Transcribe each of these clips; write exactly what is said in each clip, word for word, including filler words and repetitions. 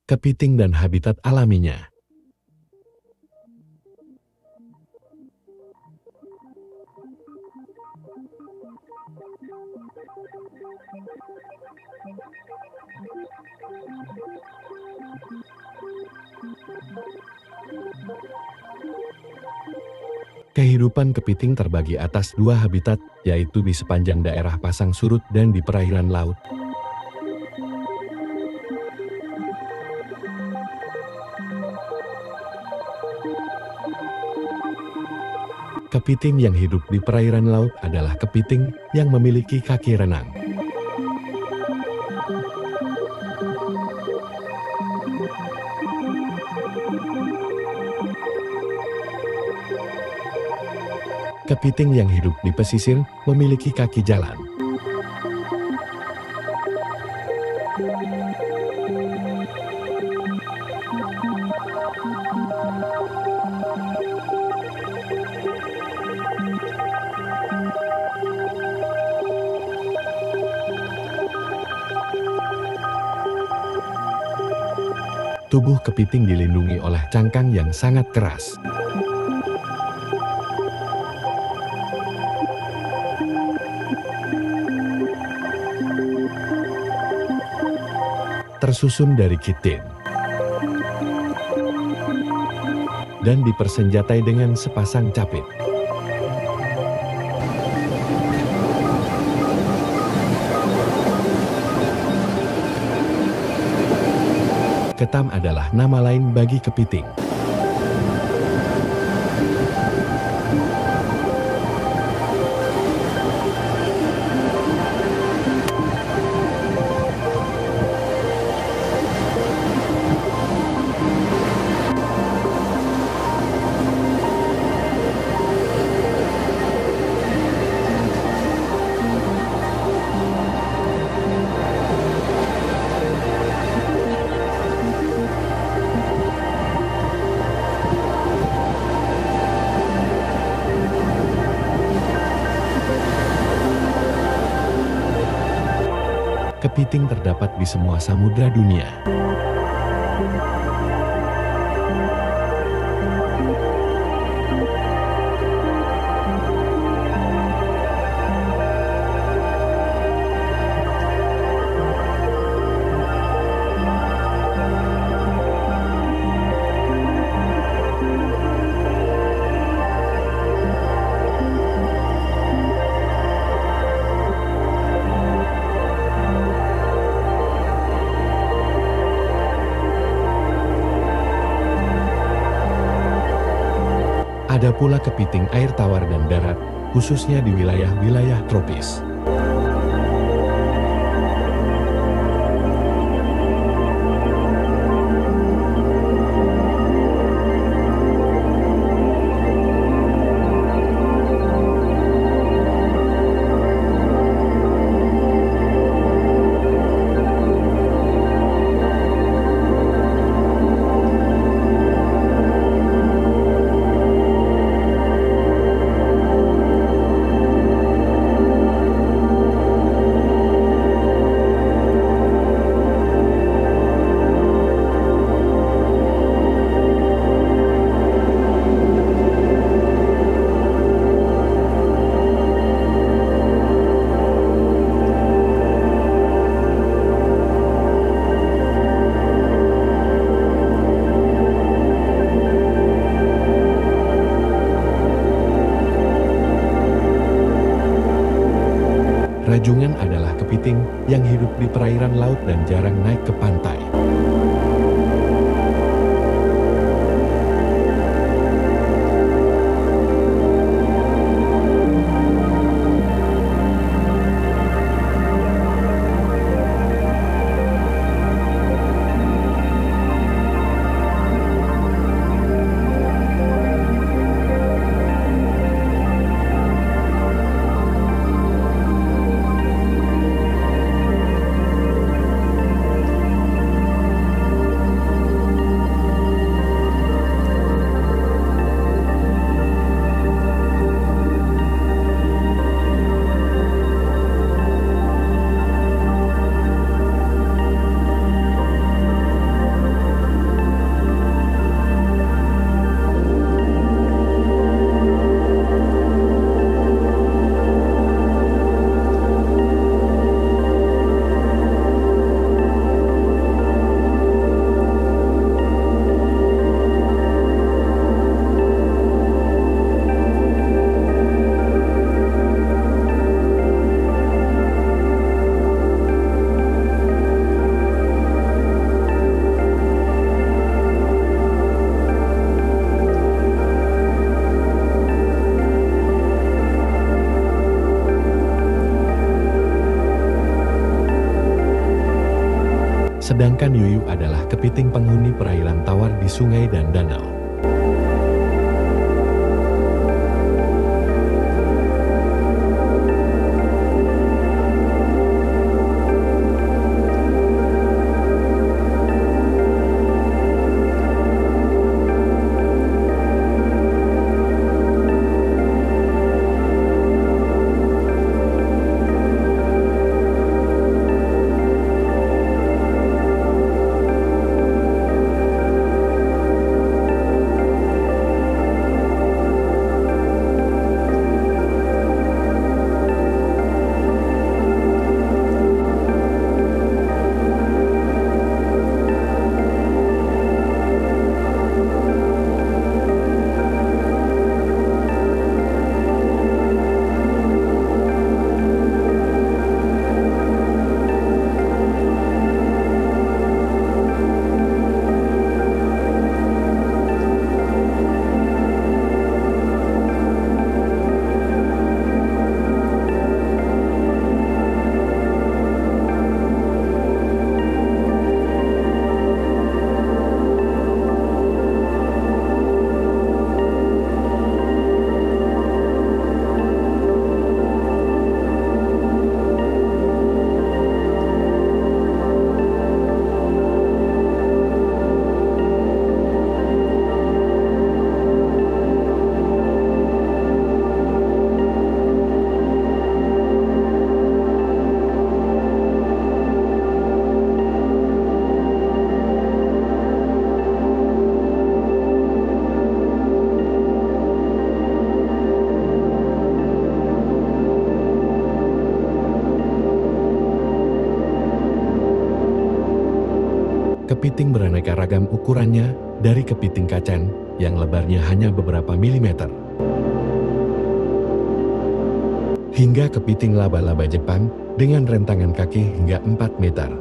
kepiting dan habitat alaminya. Kehidupan kepiting terbagi atas dua habitat, yaitu di sepanjang daerah pasang surut dan di perairan laut. Kepiting yang hidup di perairan laut adalah kepiting yang memiliki kaki renang. Kepiting yang hidup di pesisir memiliki kaki jalan. Tubuh kepiting dilindungi oleh cangkang yang sangat keras. Tersusun dari kitin dan dipersenjatai dengan sepasang capit. Ketam adalah nama lain bagi kepiting. Kepiting terdapat di semua samudra dunia. Ada pula kepiting air tawar dan darat, khususnya di wilayah-wilayah tropis. Rajungan adalah kepiting yang hidup di perairan laut dan jarang naik ke pantai. Sedangkan yuyu adalah kepiting penghuni perairan tawar di sungai dan danau. Kepiting beraneka ragam ukurannya, dari kepiting kacan yang lebarnya hanya beberapa milimeter, hingga kepiting laba-laba Jepang dengan rentangan kaki hingga empat meter.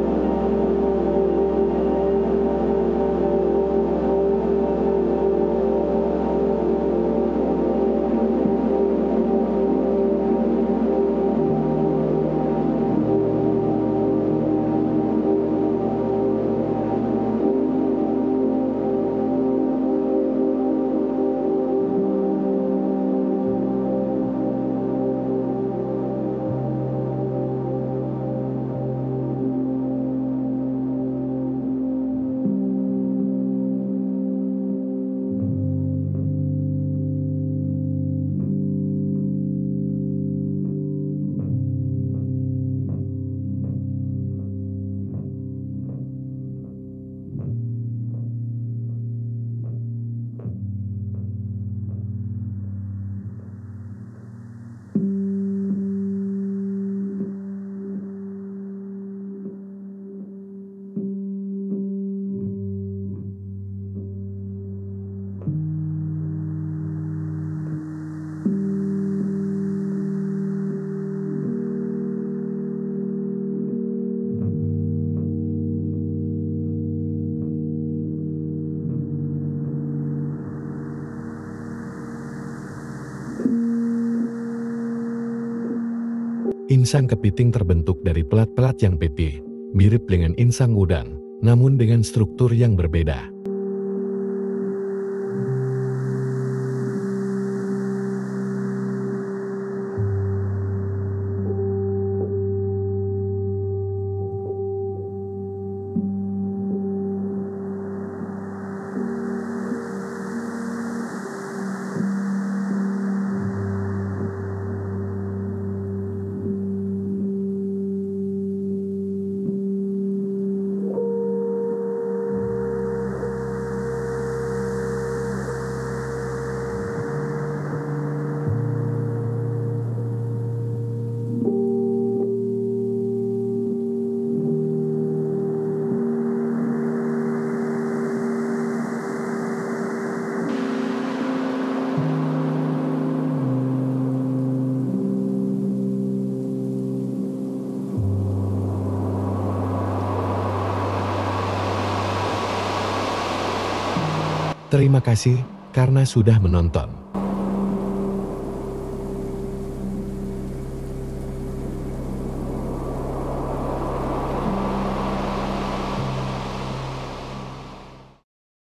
Insang kepiting terbentuk dari pelat-pelat yang pipih, mirip dengan insang udang, namun dengan struktur yang berbeda. Terima kasih karena sudah menonton.